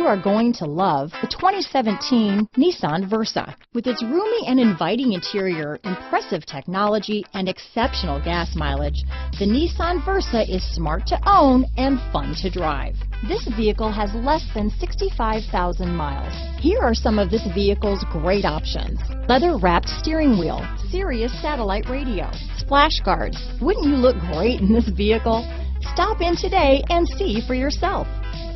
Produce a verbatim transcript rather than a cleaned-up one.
are going to love the twenty seventeen Nissan Versa. With its roomy and inviting interior, impressive technology, and exceptional gas mileage, the Nissan Versa is smart to own and fun to drive. This vehicle has less than sixty-five thousand miles. Here are some of this vehicle's great options: leather-wrapped steering wheel, Sirius satellite radio, splash guards. Wouldn't you look great in this vehicle? Stop in today and see for yourself.